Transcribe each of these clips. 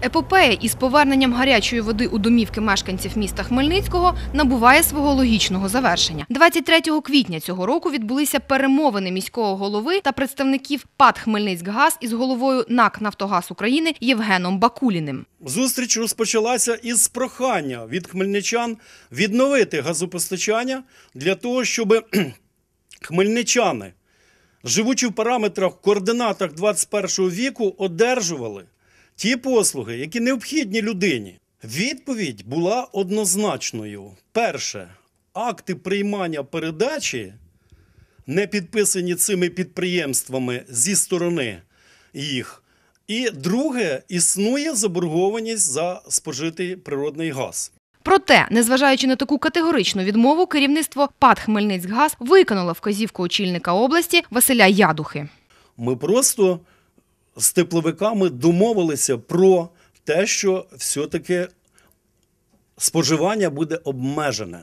Епопея із поверненням гарячої води у домівки мешканців міста Хмельницького набуває свого логічного завершення. 23 квітня цього року відбулися перемовини міського голови та представників ПАТ «Хмельницькгаз» із головою НАК «Нафтогаз України» Євгеном Бакуліним. Зустріч розпочалася із прохання від хмельничан відновити газопостачання для того, щоб хмельничани, живучи в параметрах, координатах 21 віку, одержували ті послуги, які необхідні людині. Відповідь була однозначною. Перше, акти приймання передачі, не підписані цими підприємствами зі сторони їх. І друге, існує заборгованість за спожитий природний газ. Проте, незважаючи на таку категоричну відмову, керівництво ПАТ «Хмельницькгаз» виконало вказівку очільника області Василя Ядухи. Ми просто з тепловиками домовилися про те, що все-таки споживання буде обмежене.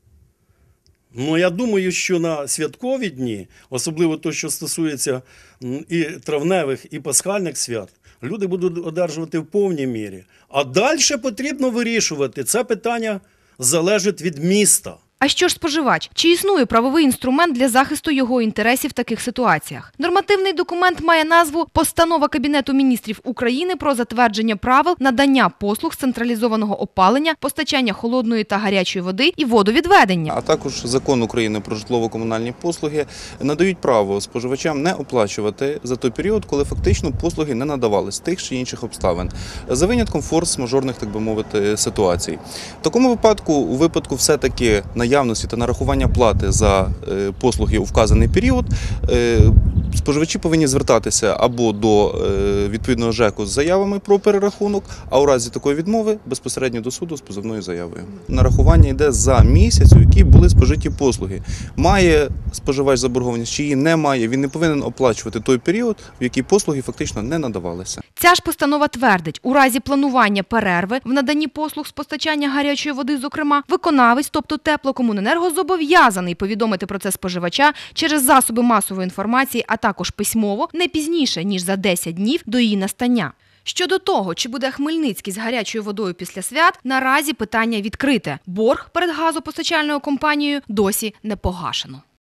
Я думаю, що на святкові дні, особливо те, що стосується і травневих, і пасхальних свят, люди будуть одержувати в повній мірі. А далі потрібно вирішувати. Це питання залежить від міста. А що ж споживач? Чи існує правовий інструмент для захисту його інтересів в таких ситуаціях? Нормативний документ має назву «Постанова Кабінету міністрів України про затвердження правил надання послуг з централізованого опалення, постачання холодної та гарячої води і водовідведення». А також Закон України про житлово-комунальні послуги надають право споживачам не оплачувати за той період, коли фактично послуги не надавались з тих чи інших обставин, за винятком форс-мажорних, так би мовити, ситуацій. В такому випадку, у випадку все-таки наявності та нарахування плати за послуги у вказаний період, споживачі повинні звертатися або до відповідного ЖЕКу з заявами про перерахунок, а у разі такої відмови безпосередньо до суду з позовною заявою. Нарахування йде за місяць, у який були спожиті послуги. Має споживач заборгованість чи її не має, він не повинен оплачувати той період, в який послуги фактично не надавалися. Ця ж постанова твердить, у разі планування перерви в наданні послуг з постачання гарячої води, зокрема, виконавець, тобто теплокомуненерго, зобов'язаний повідомити про це споживача через засоби масової інформації, а також письмово, не пізніше, ніж за 10 днів до її настання. Щодо того, чи буде Хмельницький з гарячою водою після свят, наразі питання відкрите. Борг перед газопостачальною компанією досі не погашено.